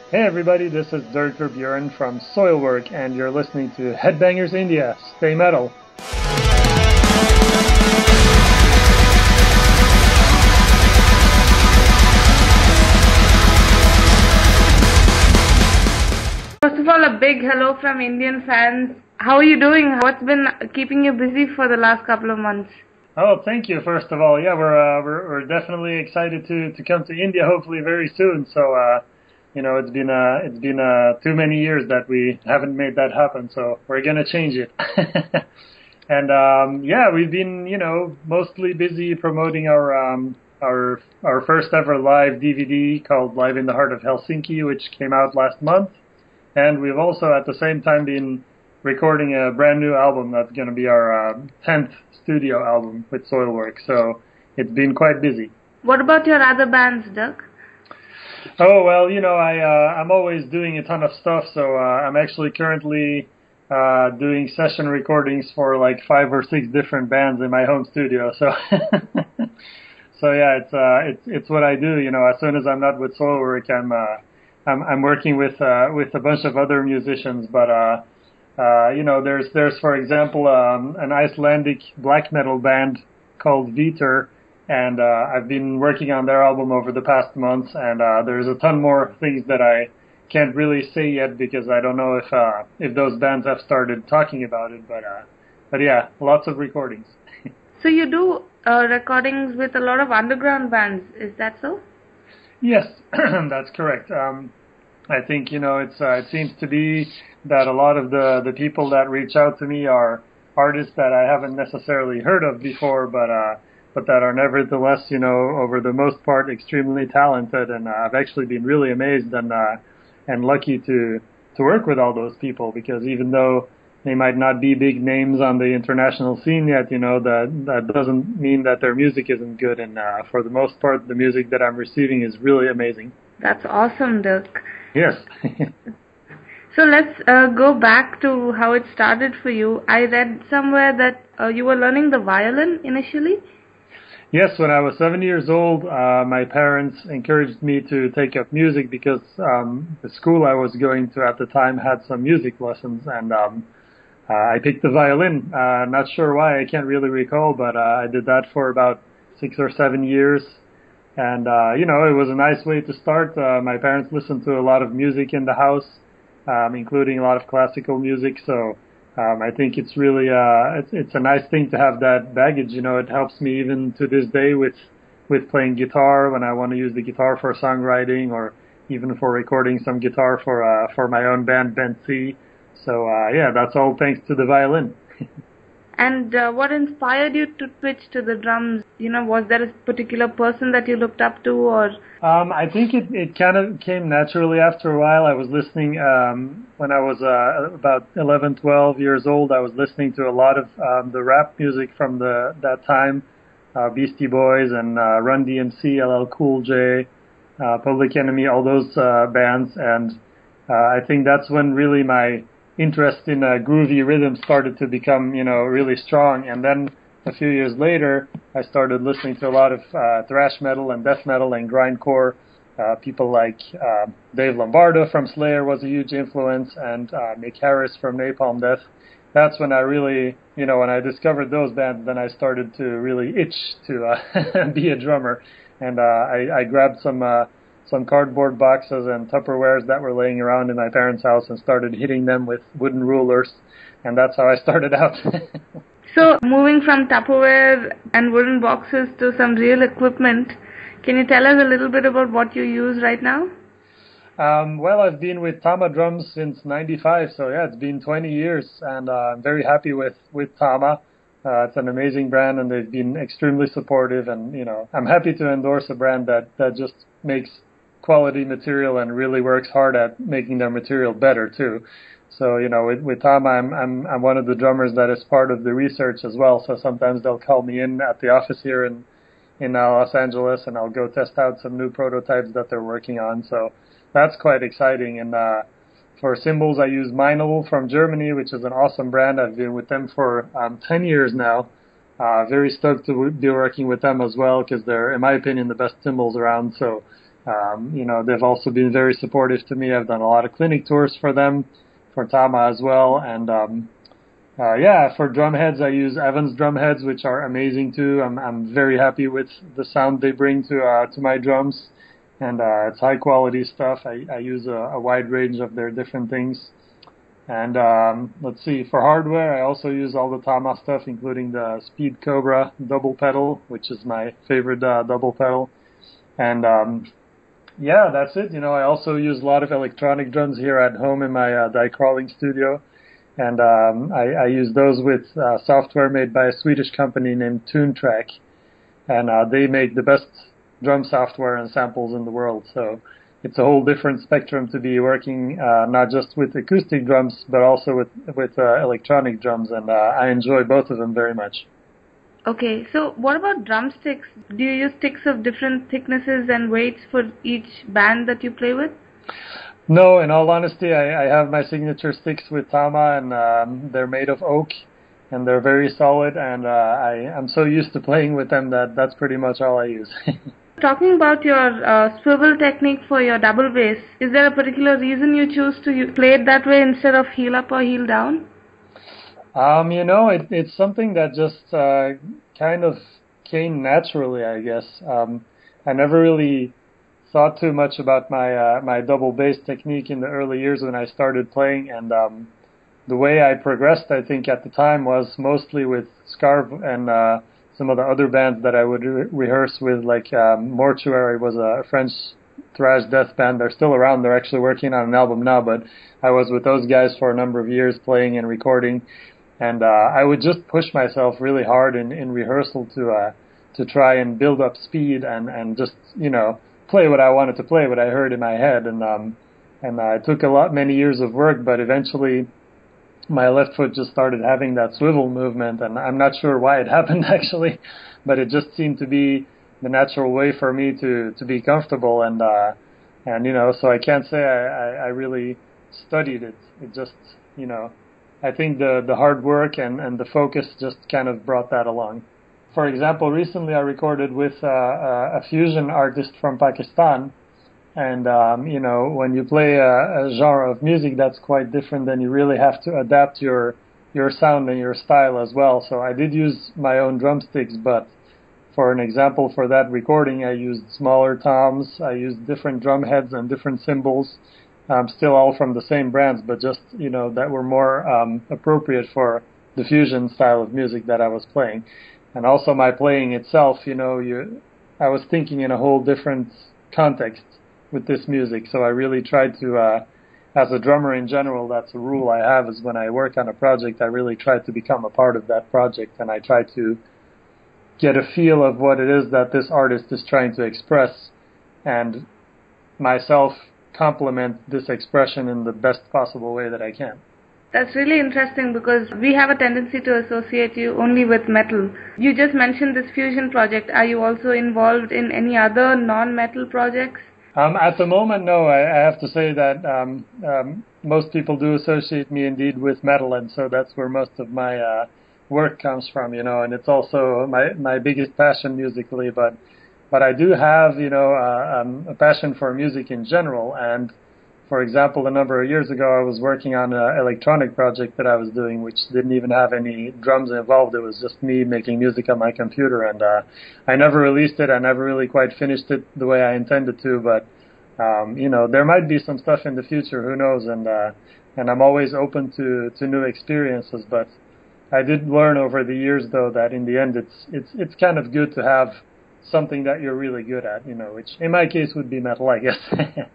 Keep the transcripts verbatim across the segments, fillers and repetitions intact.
Hey everybody, this is Dirk Bjorn from Soilwork, and you're listening to Headbangers India. Stay metal. First of all, a big hello from Indian fans. How are you doing? What's been keeping you busy for the last couple of months? Oh, thank you. First of all, yeah, we're uh, we're, we're definitely excited to, to come to India, hopefully very soon. So, uh, you know, it's been uh, it's been uh, too many years that we haven't made that happen. So we're gonna change it. And um, yeah, we've been, you know, mostly busy promoting our um, our our first ever live D V D called Live in the Heart of Helsinki, which came out last month. And we've also at the same time been recording a brand new album that's going to be our uh, tenth studio album with Soilwork. So it's been quite busy. What about your other bands, Dirk? Oh, well, you know, I, uh, I'm always doing a ton of stuff. So uh, I'm actually currently uh, doing session recordings for like five or six different bands in my home studio. So so yeah, it's, uh, it's, it's what I do. You know, as soon as I'm not with Soilwork, I'm... Uh, I'm, I'm working with uh, with a bunch of other musicians, but uh, uh, you know, there's there's for example um, an Icelandic black metal band called Vítur, and uh, I've been working on their album over the past months, and uh, there's a ton more things that I can't really say yet because I don't know if uh, if those bands have started talking about it, but uh, but yeah, lots of recordings. So you do uh, recordings with a lot of underground bands, is that so? Yes, that's correct. Um, I think, you know, it's uh, it seems to be that a lot of the, the people that reach out to me are artists that I haven't necessarily heard of before, but uh, but that are nevertheless, you know, over the most part, extremely talented. And uh, I've actually been really amazed and uh, and lucky to to work with all those people, because even though they might not be big names on the international scene yet, you know, that that doesn't mean that their music isn't good. And uh, for the most part, the music that I'm receiving is really amazing. That's awesome, Dirk. Yes. So let's uh, go back to how it started for you. I read somewhere that uh, you were learning the violin initially. Yes, when I was seven years old, uh, my parents encouraged me to take up music because um, the school I was going to at the time had some music lessons, and um, Uh, I picked the violin. Uh, not sure why, I can't really recall, but uh, I did that for about six or seven years. And, uh, you know, it was a nice way to start. Uh, my parents listened to a lot of music in the house, um, including a lot of classical music. So um, I think it's really, uh, it's, it's a nice thing to have that baggage. You know, it helps me even to this day with, with playing guitar when I want to use the guitar for songwriting, or even for recording some guitar for, uh, for my own band, Bent C. So, uh, yeah, that's all thanks to the violin. And uh, what inspired you to switch to the drums? You know, was there a particular person that you looked up to, or? Um, I think it, it kind of came naturally after a while. I was listening, um, when I was uh, about eleven, twelve years old, I was listening to a lot of um, the rap music from the that time, uh, Beastie Boys and uh, Run D M C, L L Cool J, uh, Public Enemy, all those uh, bands. And uh, I think that's when really my interest in uh, groovy rhythm started to become, you know, really strong. And then a few years later, I started listening to a lot of uh, thrash metal and death metal and grindcore. Uh, people like uh, Dave Lombardo from Slayer was a huge influence, and uh, Mick Harris from Napalm Death. That's when I really, you know, when I discovered those bands, then I started to really itch to uh, be a drummer. And uh, I, I grabbed some uh, some cardboard boxes and Tupperwares that were laying around in my parents' house and started hitting them with wooden rulers, and that's how I started out. So, moving from Tupperware and wooden boxes to some real equipment, can you tell us a little bit about what you use right now? Um, well, I've been with Tama Drums since ninety-five, so yeah, it's been twenty years, and uh, I'm very happy with, with Tama. Uh, it's an amazing brand, and they've been extremely supportive, and, you know, I'm happy to endorse a brand that, that just makes quality material and really works hard at making their material better too. So, you know, with, with Tom, I'm, I'm I'm one of the drummers that is part of the research as well. So sometimes they'll call me in at the office here in in uh, Los Angeles, and I'll go test out some new prototypes that they're working on. So that's quite exciting. And uh, for cymbals, I use Meinl from Germany, which is an awesome brand. I've been with them for um, ten years now. Uh, very stoked to be working with them as well, because they're, in my opinion, the best cymbals around. So Um, you know, they've also been very supportive to me. I've done a lot of clinic tours for them, for Tama as well. And, um, uh, yeah, for drum heads, I use Evans drum heads, which are amazing too. I'm, I'm very happy with the sound they bring to, uh, to my drums. And, uh, it's high quality stuff. I, I use a, a wide range of their different things. And, um, let's see, for hardware, I also use all the Tama stuff, including the Speed Cobra double pedal, which is my favorite, uh, double pedal. And, um, yeah, that's it. You know, I also use a lot of electronic drums here at home in my uh, die crawling studio, and um, I, I use those with uh, software made by a Swedish company named TuneTrack, and uh, they make the best drum software and samples in the world. So it's a whole different spectrum to be working uh, not just with acoustic drums, but also with with uh, electronic drums, and uh, I enjoy both of them very much. Okay, so what about drumsticks? Do you use sticks of different thicknesses and weights for each band that you play with? No, in all honesty, I, I have my signature sticks with Tama, and um, they're made of oak, and they're very solid, and uh, I, I'm so used to playing with them that that's pretty much all I use. Talking about your uh, swivel technique for your double bass, is there a particular reason you choose to play it that way instead of heel up or heel down? Um, you know, it, it's something that just uh, kind of came naturally, I guess. Um, I never really thought too much about my uh, my double bass technique in the early years when I started playing, and um, the way I progressed, I think, at the time was mostly with Scarve and uh, some of the other bands that I would re- rehearse with, like um, Mortuary was a French thrash death band. They're still around. They're actually working on an album now, but I was with those guys for a number of years playing and recording. And uh, I would just push myself really hard in, in rehearsal to uh, to try and build up speed and, and just, you know, play what I wanted to play, what I heard in my head. And um, and uh, it took a lot, many years of work, but eventually my left foot just started having that swivel movement. And I'm not sure why it happened, actually, but it just seemed to be the natural way for me to, to be comfortable. And, uh, and you know, so I can't say I, I, I really studied it. It just, you know, I think the, the hard work and, and the focus just kind of brought that along. For example, recently I recorded with uh, a fusion artist from Pakistan, and um, you know, when you play a, a genre of music that's quite different, then you really have to adapt your your sound and your style as well. So I did use my own drumsticks, but for an example for that recording, I used smaller toms, I used different drum heads and different cymbals. Um, still all from the same brands, but just, you know, that were more um, appropriate for the fusion style of music that I was playing. And also my playing itself, you know, you, I was thinking in a whole different context with this music. So I really tried to, uh, as a drummer in general, that's a rule I have, is when I work on a project, I really try to become a part of that project, and I try to get a feel of what it is that this artist is trying to express, and myself complement this expression in the best possible way that I can. That's really interesting, because we have a tendency to associate you only with metal. You just mentioned this fusion project. Are you also involved in any other non-metal projects? Um, at the moment, no. I, I have to say that um, um, most people do associate me indeed with metal, and so that's where most of my uh, work comes from, you know, and it's also my, my biggest passion musically, but But I do have, you know, uh, um, a passion for music in general. And, for example, a number of years ago, I was working on an electronic project that I was doing, which didn't even have any drums involved. It was just me making music on my computer. And uh, I never released it. I never really quite finished it the way I intended to. But, um, you know, there might be some stuff in the future. Who knows? And uh, and I'm always open to, to new experiences. But I did learn over the years, though, that in the end, it's it's it's kind of good to have something that you're really good at, you know, which in my case would be metal, I guess.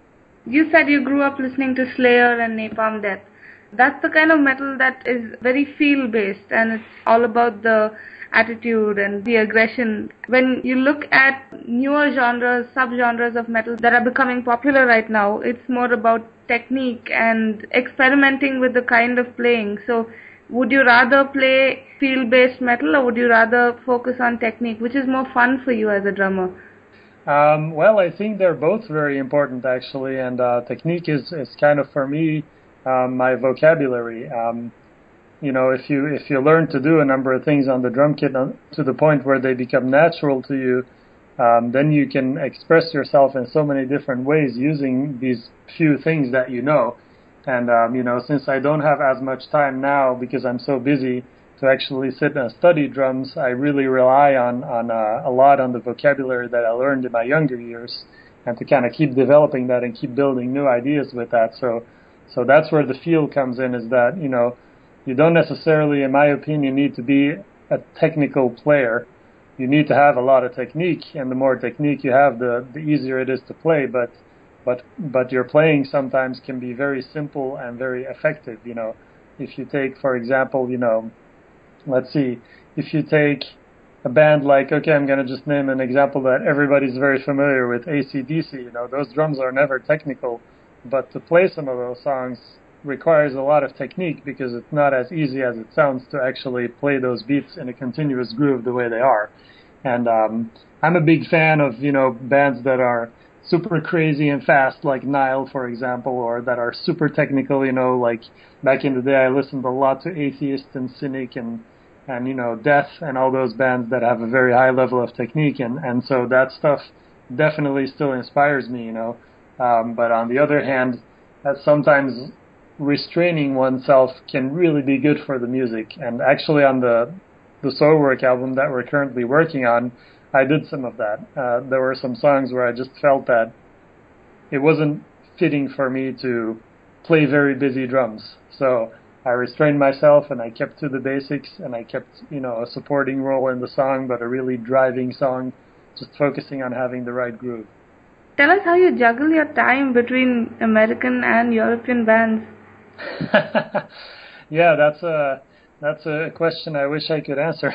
You said you grew up listening to Slayer and Napalm Death. That's the kind of metal that is very feel-based, and it's all about the attitude and the aggression. When you look at newer genres, sub-genres of metal that are becoming popular right now, it's more about technique and experimenting with the kind of playing. So would you rather play feel-based metal, or would you rather focus on technique? Which is more fun for you as a drummer? Um, well, I think they're both very important, actually, and uh, technique is, is kind of, for me, um, my vocabulary. Um, you know, if you if you learn to do a number of things on the drum kit to the point where they become natural to you, um, then you can express yourself in so many different ways using these few things that you know. And, um, you know, since I don't have as much time now because I'm so busy to actually sit and study drums, I really rely on, on uh, a lot on the vocabulary that I learned in my younger years, and to kind of keep developing that and keep building new ideas with that. So, so that's where the feel comes in, is that, you know, you don't necessarily, in my opinion, need to be a technical player. You need to have a lot of technique, and the more technique you have, the, the easier it is to play. But But but your playing sometimes can be very simple and very effective. You know, if you take, for example, you know, let's see, if you take a band like, okay, I'm going to just name an example that everybody's very familiar with, A C D C. You know, those drums are never technical, but to play some of those songs requires a lot of technique, because it's not as easy as it sounds to actually play those beats in a continuous groove the way they are. And um, I'm a big fan of, you know, bands that are super crazy and fast, like Nile, for example, or that are super technical, you know, like back in the day I listened a lot to Atheist and Cynic and, and you know, Death and all those bands that have a very high level of technique, and, and so that stuff definitely still inspires me, you know. Um, but on the other hand, that sometimes restraining oneself can really be good for the music. And actually on the, the Soilwork album that we're currently working on, I did some of that. Uh, there were some songs where I just felt that it wasn't fitting for me to play very busy drums. So I restrained myself and I kept to the basics, and I kept, you know, a supporting role in the song, but a really driving song, just focusing on having the right groove. Tell us how you juggle your time between American and European bands. Yeah, that's a that's a question I wish I could answer.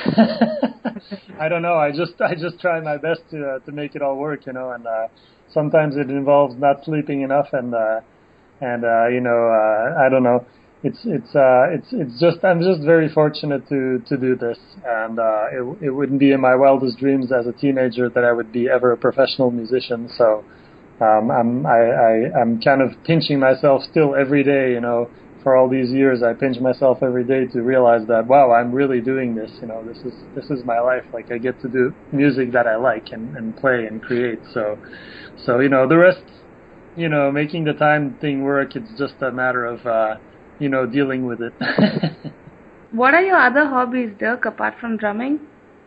I don't know. I just I just try my best to uh, to make it all work, you know. And uh, sometimes it involves not sleeping enough, and uh, and uh, you know, uh, I don't know. It's it's uh, it's it's just I'm just very fortunate to to do this, and uh, it it wouldn't be in my wildest dreams as a teenager that I would be ever a professional musician. So um, I'm I, I I'm kind of pinching myself still every day, you know. For all these years, I pinch myself every day to realize that, wow, I'm really doing this. You know, this is this is my life. Like, I get to do music that I like and, and play and create. So, so you know, the rest, you know, making the time thing work, it's just a matter of, uh, you know, dealing with it. What are your other hobbies, Dirk, apart from drumming?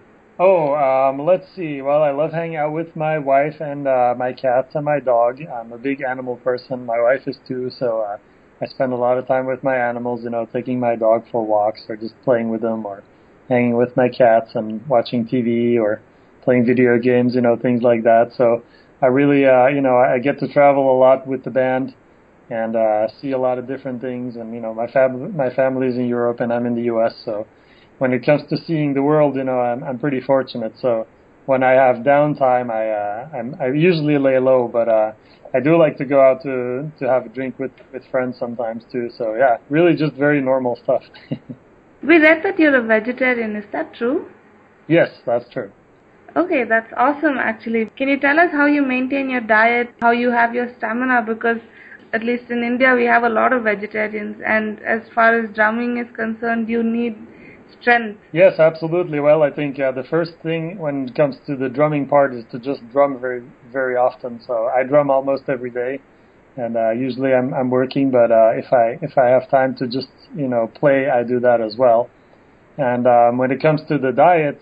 Oh, um, let's see. Well, I love hanging out with my wife and uh, my cats and my dog. I'm a big animal person. My wife is too, so uh, I spend a lot of time with my animals, you know, taking my dog for walks or just playing with them, or hanging with my cats and watching T V or playing video games, you know, things like that. So I really, uh, you know, I get to travel a lot with the band and uh, see a lot of different things. And, you know, my fam- my family's in Europe and I'm in the U S, so when it comes to seeing the world, you know, I'm, I'm pretty fortunate. So when I have downtime, I uh, I'm, I usually lay low, but uh, I do like to go out to to have a drink with, with friends sometimes too. So yeah, really just very normal stuff. We read that you're a vegetarian. Is that true? Yes, that's true. Okay, that's awesome actually. Can you tell us how you maintain your diet, how you have your stamina? Because at least in India we have a lot of vegetarians, and as far as drumming is concerned, you need strength. Yes, absolutely. Well, I think uh, the first thing when it comes to the drumming part is to just drum very, very often. So I drum almost every day, and uh, usually I'm I'm working. But uh, if I if I have time to just you know play, I do that as well. And um, when it comes to the diet,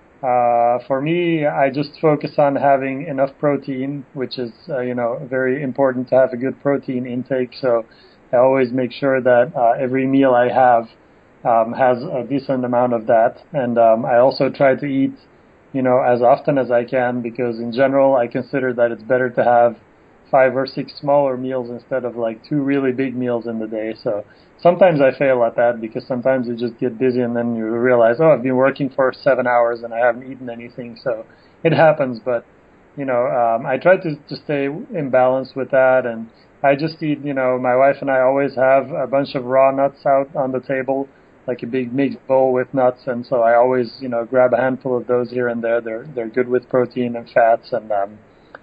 uh, for me, I just focus on having enough protein, which is uh, you know very important to have a good protein intake. So I always make sure that uh, every meal I have Um, has a decent amount of that, and um, I also try to eat, you know, as often as I can, because in general I consider that it's better to have five or six smaller meals instead of like two really big meals in the day. So sometimes I fail at that because sometimes you just get busy and then you realize, oh, I've been working for seven hours and I haven't eaten anything. So it happens, but you know, um, I try to, to stay in balance with that, and I just eat, you know, my wife and I always have a bunch of raw nuts out on the table, like a big mixed bowl with nuts, and so I always, you know, grab a handful of those here and there. They're they're good with protein and fats, and um,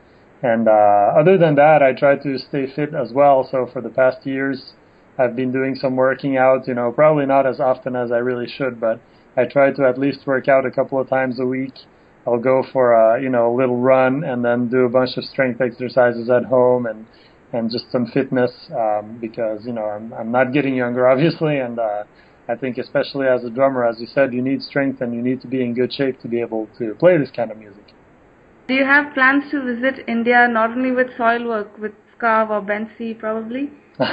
and uh, other than that, I try to stay fit as well. So for the past years, I've been doing some working out. You know, probably not as often as I really should, but I try to at least work out a couple of times a week. I'll go for a, you know, a little run and then do a bunch of strength exercises at home and, and just some fitness, um, because, you know, I'm, I'm not getting younger, obviously, and uh, I think especially as a drummer, as you said, you need strength and you need to be in good shape to be able to play this kind of music. Do you have plans to visit India not only with Soilwork, with Scarve or Bensi probably?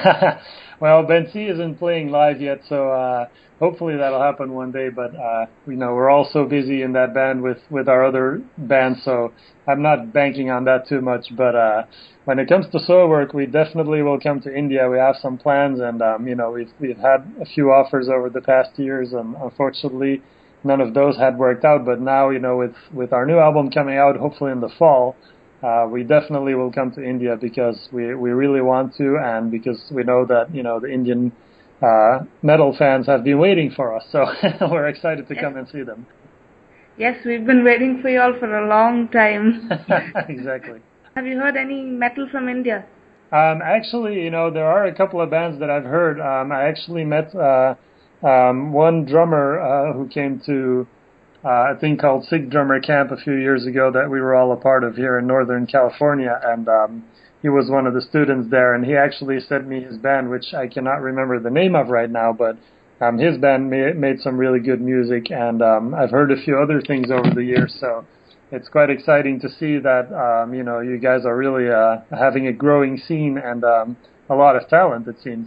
Well, Bensi isn't playing live yet, so uh, hopefully that'll happen one day. But uh, you know, we're all so busy in that band with, with our other bands, so I'm not banking on that too much. But uh, when it comes to Soilwork, we definitely will come to India. We have some plans, and um, you know, we've we've had a few offers over the past years, and unfortunately, none of those had worked out. But now, you know, with with our new album coming out, hopefully in the fall. Uh, we definitely will come to India because we, we really want to, and because we know that, you know, the Indian uh, metal fans have been waiting for us. So we're excited to yes. come and see them. Yes, we've been waiting for you all for a long time. Exactly. Have you heard any metal from India? Um, actually, you know, there are a couple of bands that I've heard. Um, I actually met uh, um, one drummer uh, who came to Uh, a thing called Sig Drummer Camp a few years ago that we were all a part of here in Northern California, and um, he was one of the students there, and he actually sent me his band, which I cannot remember the name of right now, but um, his band ma- made some really good music, and um, I've heard a few other things over the years, so it's quite exciting to see that, um, you know, you guys are really uh, having a growing scene and um, a lot of talent, it seems.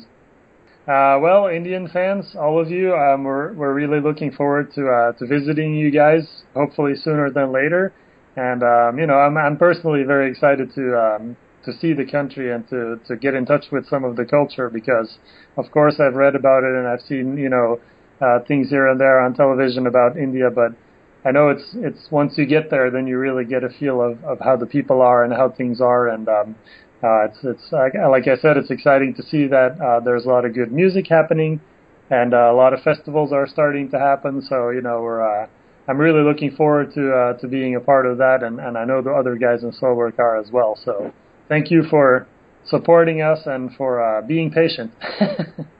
Uh, well, Indian fans, all of you, um, we're we're really looking forward to uh, to visiting you guys, hopefully sooner than later. And um, you know, I'm I'm personally very excited to um, to see the country and to, to get in touch with some of the culture because, of course, I've read about it and I've seen you know uh, things here and there on television about India, but I know it's it's once you get there, then you really get a feel of, of how the people are and how things are, and um, Uh, it's, it's uh, like I said, it's exciting to see that uh, there's a lot of good music happening, and uh, a lot of festivals are starting to happen. So you know, we're uh, I'm really looking forward to uh, to being a part of that, and, and I know the other guys in Soilwork are as well. So thank you for supporting us and for uh, being patient.